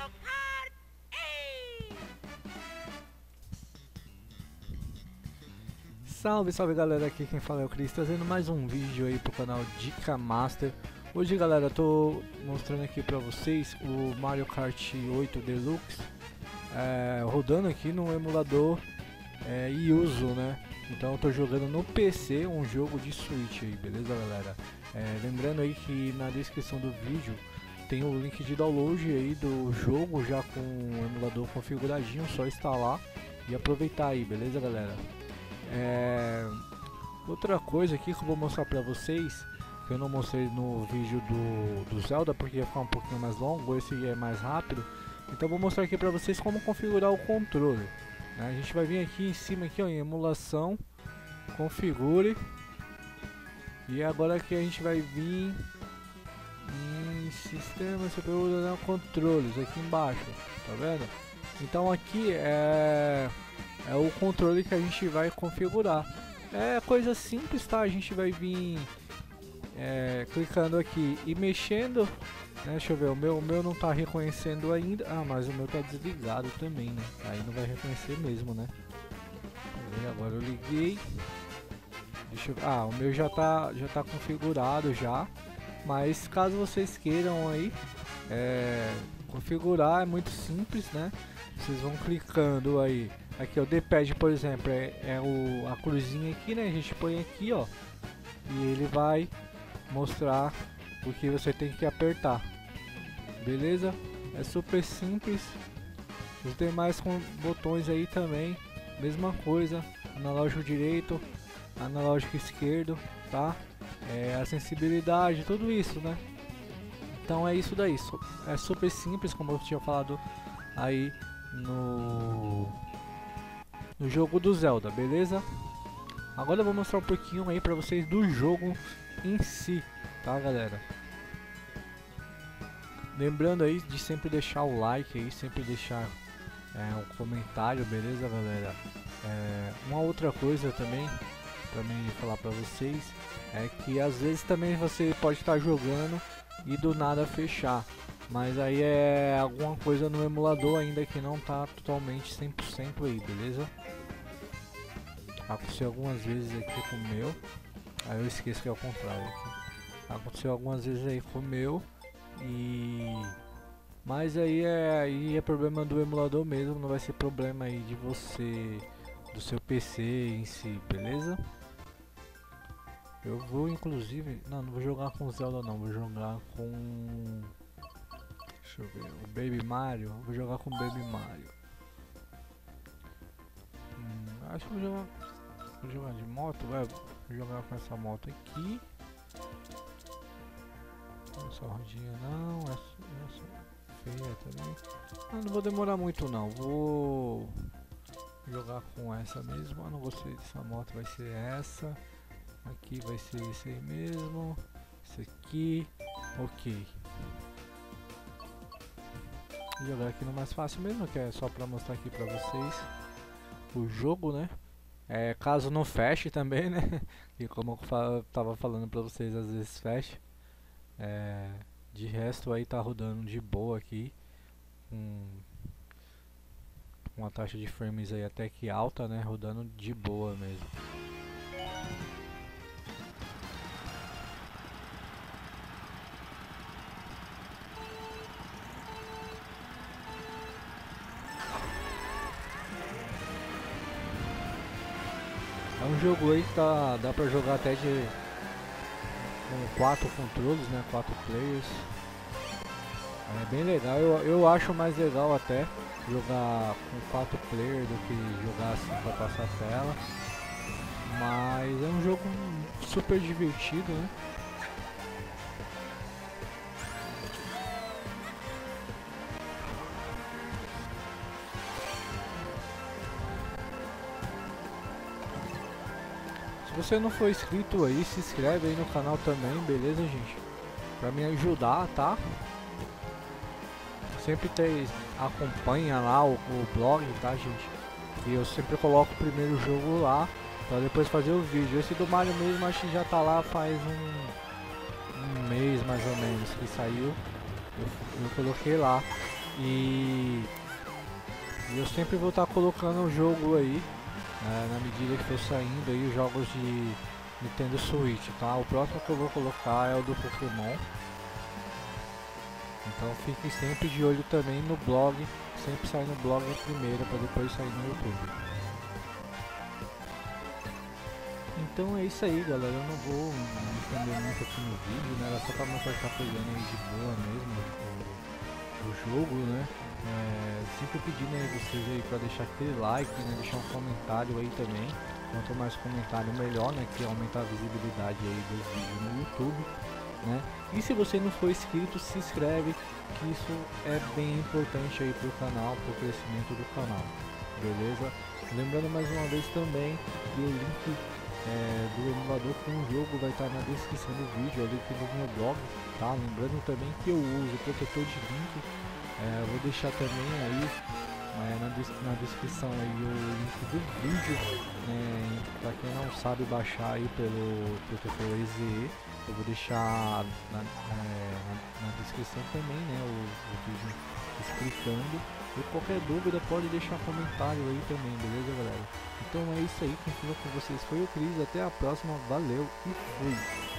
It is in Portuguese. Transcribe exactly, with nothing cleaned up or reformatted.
Salve, salve galera, aqui quem fala é o Cris, trazendo mais um vídeo aí pro canal Dica Master. Hoje galera, eu tô mostrando aqui pra vocês o Mario Kart oito Deluxe é, rodando aqui no emulador é, Yuzu, né? Então eu tô jogando no P C um jogo de Switch aí, beleza galera? É, lembrando aí que na descrição do vídeo tem o link de download aí do jogo já com o emulador configuradinho, só instalar e aproveitar aí, beleza galera? É... Outra coisa aqui que eu vou mostrar pra vocês, que eu não mostrei no vídeo do, do Zelda porque ia ficar um pouquinho mais longo, esse é mais rápido. Então eu vou mostrar aqui pra vocês como configurar o controle, né? A gente vai vir aqui em cima aqui, ó, em emulação, configure. E agora aqui a gente vai vir em sistema, você pode usar controles aqui embaixo, tá vendo? Então aqui é... é o controle que a gente vai configurar. É coisa simples, tá? A gente vai vir é, clicando aqui e mexendo, né? Deixa eu ver, o meu, o meu não tá reconhecendo ainda. Ah, mas o meu tá desligado também, né? Aí não vai reconhecer mesmo, né? Agora eu liguei. Deixa eu... Ah, o meu já tá, já tá configurado já. Mas caso vocês queiram aí é, configurar, é muito simples, né? Vocês vão clicando aí. Aqui o D-pad, por exemplo, é, é o, a cruzinha aqui, né? A gente põe aqui, ó, e ele vai mostrar o que você tem que apertar. Beleza? É super simples. Os demais com botões aí também, mesma coisa. Analógico direito, analógico esquerdo, tá? É, a sensibilidade, tudo isso, né? Então é isso daí. É super simples, como eu tinha falado aí no no jogo do Zelda, beleza? Agora eu vou mostrar um pouquinho aí pra vocês do jogo em si, tá galera? Lembrando aí de sempre deixar o like aí, sempre deixar é, um comentário, beleza galera? É, uma outra coisa também pra mim falar pra vocês é que às vezes também você pode estar jogando e do nada fechar. Mas aí é alguma coisa no emulador ainda que não tá totalmente cem por cento aí, beleza? Aconteceu algumas vezes aqui com o meu. Aí eu esqueço que é o contrário aqui. Aconteceu algumas vezes aí com o meu. E... Mas aí é, aí é problema do emulador mesmo, não vai ser problema aí de você, do seu P C em si, beleza? Eu vou inclusive... Não, não vou jogar com Zelda não, vou jogar com... Deixa eu ver, o Baby Mario, vou jogar com o Baby Mario. Hum, acho que vou jogar, vou jogar de moto, vai, vou jogar com essa moto aqui. Essa rodinha não, essa, essa feia também. Ah, não vou demorar muito não, vou jogar com essa mesmo. Ah, não gostei dessa moto, vai ser essa. Aqui vai ser esse aí mesmo. Esse aqui, ok. Vou jogar aqui no mais fácil mesmo, que é só pra mostrar aqui pra vocês o jogo, né? É, caso não feche também, né? E como eu fa tava falando pra vocês, às vezes fecha. É, de resto aí tá rodando de boa aqui. Com uma taxa de frames aí até que alta, né? Rodando de boa mesmo. É um jogo aí que tá, dá pra jogar até de com quatro controles, né? Quatro players. É bem legal. Eu, eu acho mais legal até jogar com quatro players do que jogar assim pra passar a tela. Mas é um jogo super divertido, né? Se você não for inscrito aí, se inscreve aí no canal também, beleza gente? Pra me ajudar, tá? Sempre tem, acompanha lá o, o blog, tá gente? E eu sempre coloco o primeiro jogo lá, pra depois fazer o vídeo. Esse do Mario mesmo acho que já tá lá faz um, um mês mais ou menos que saiu. Eu, eu coloquei lá. E, e eu sempre vou estar colocando o jogo aí, é, na medida que for saindo aí os jogos de Nintendo Switch, tá? O próximo que eu vou colocar é o do Pokémon. Então fiquem sempre de olho também no blog, sempre sai no blog primeiro para depois sair no YouTube. Então é isso aí, galera, eu não vou me estender muito aqui no vídeo, né? Era só para mostrar que tá pegando aí de boa mesmo o, o jogo, né? É, sempre pedindo aí vocês aí para deixar aquele like, né? Deixar um comentário aí também. Quanto mais comentário melhor, né? Que aumenta a visibilidade aí dos vídeos no YouTube, né? E se você não for inscrito, se inscreve, que isso é bem importante aí pro canal, pro crescimento do canal, beleza? Lembrando mais uma vez também que o link é, do emulador com o jogo vai estar na descrição do vídeo, o link do meu blog, tá? Lembrando também que eu uso protetor de link, é, vou deixar também aí é, na, des na descrição aí o link do vídeo, né? Para quem não sabe baixar aí pelo protetor E Z E, eu vou deixar na, é, na, na descrição também, né, o, o vídeo explicando. E qualquer dúvida pode deixar comentário aí também, beleza, galera? Então é isso aí, quem falou com vocês foi o Cris, até a próxima, valeu e fui!